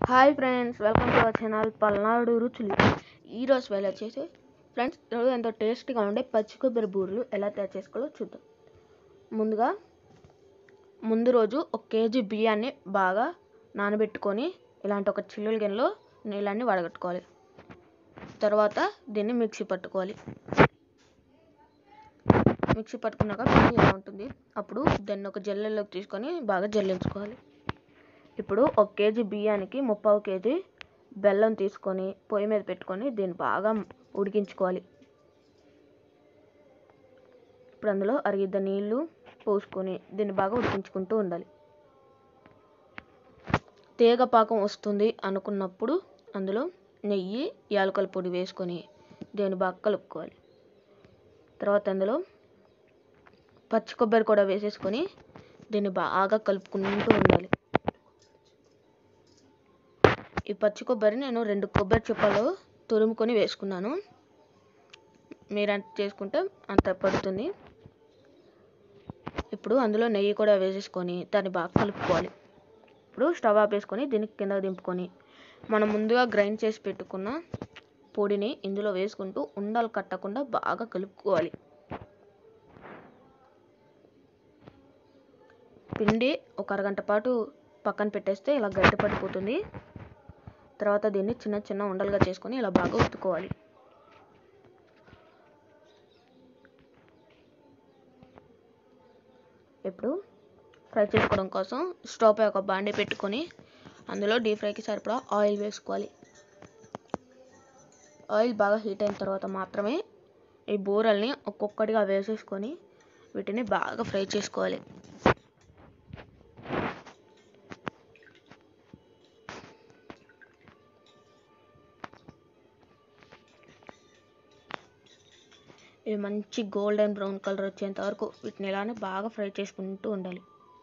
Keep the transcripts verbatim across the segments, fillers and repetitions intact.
Hi friends, welcome to our channel Palnadu Ruchulu. ఈరోజు వేళ వచ్చేసి ఫ్రెండ్స్ ఈరోజు ఎంతో టేస్టీగా ఉండే పచ్చి కొబ్బరి బూరెలు ఎలా తయారు చేసుకోవాలో చూద్దాం. ముందుగా ముందు రోజు ఒక కేజీ బియ్యాన్ని బాగా నానబెట్టుకొని ఇలాంటి ఒక చిల్లుల గిన్నెలో నీళ్ళన్ని వడగట్టుకోవాలి. తర్వాత దీన్ని మిక్సీ పట్టుకోవాలి. మిక్సీ పట్టుకున్నాక బియ్యం ఇలా ఉంటుంది. అప్పుడు దాన్ని ఒక జల్లెల్లోకి తీసుకొని బాగా జల్లించుకోవాలి. ఇప్పుడు ఒక కేజీ బియ్యానికి ముప్పావు కేజీ బెల్లం తీసుకొని పొయ్యి మీద పెట్టుకొని దీన్ని బాగా ఉడికించుకోవాలి. ఇప్పుడు అందులో అరిగిద్ద నీళ్లు పోసుకొని దీన్ని బాగా ఉడికించుకుంటూ ఉండాలి. తీగ పాకం వస్తుంది అనుకున్నప్పుడు అందులో నెయ్యి, యాలకుల పొడి వేసుకొని దీన్ని బాగా కలుపుకోవాలి. తర్వాత అందులో పచ్చి కొబ్బరి కూడా వేసేసుకొని దీన్ని బాగా కలుపుకుంటూ ఉండాలి. ఈ పచ్చి కొబ్బరి నేను రెండు కొబ్బరి చిప్పలు తురుముకొని వేసుకున్నాను. మీరు ఎంత చేసుకుంటే అంత పడుతుంది. ఇప్పుడు అందులో నెయ్యి కూడా వేసేసుకొని దాన్ని బాగా కలుపుకోవాలి. ఇప్పుడు స్టవ్ ఆపేసుకొని దీనికి కింద దింపుకొని మనం ముందుగా గ్రైండ్ చేసి పెట్టుకున్న పొడిని ఇందులో వేసుకుంటూ ఉండలు కట్టకుండా బాగా కలుపుకోవాలి. పిండి ఒక అరగంట పాటు పక్కన పెట్టేస్తే ఇలా గట్టి పడిపోతుంది. తర్వాత దీన్ని చిన్న చిన్న ఉండలుగా చేసుకొని ఇలా బాగా ఉత్తుకోవాలి. ఇప్పుడు ఫ్రై చేసుకోవడం కోసం స్టవ్ పై ఒక బాండీ పెట్టుకొని అందులో డీప్ ఫ్రైకి సరిపడా ఆయిల్ వేసుకోవాలి. ఆయిల్ బాగా హీట్ అయిన తర్వాత మాత్రమే ఈ బూరెల్ని ఒక్కొక్కటిగా వేసేసుకొని వీటిని బాగా ఫ్రై చేసుకోవాలి. ఇవి మంచి గోల్డెన్ బ్రౌన్ కలర్ వచ్చేంత వరకు వీటిని ఇలానే బాగా ఫ్రై చేసుకుంటూ ఉండాలి.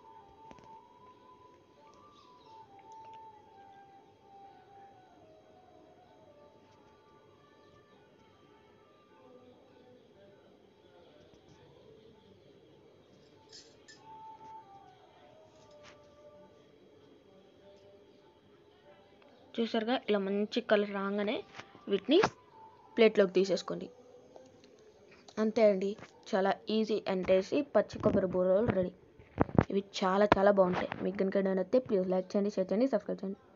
చూసారుగా, ఇలా మంచి కలర్ రాగానే వీటిని ప్లేట్లోకి తీసేసుకోండి. అంతే అండి, చాలా ఈజీ అండ్ టేస్టీ పచ్చి కొబ్బరి బూరెలు రెడీ. ఇవి చాలా చాలా బాగుంటాయి. మీకు కనుక నచ్చితే ప్లీజ్ లైక్ చేయండి, షేర్ చేయండి, సబ్స్క్రైబ్ చేయండి.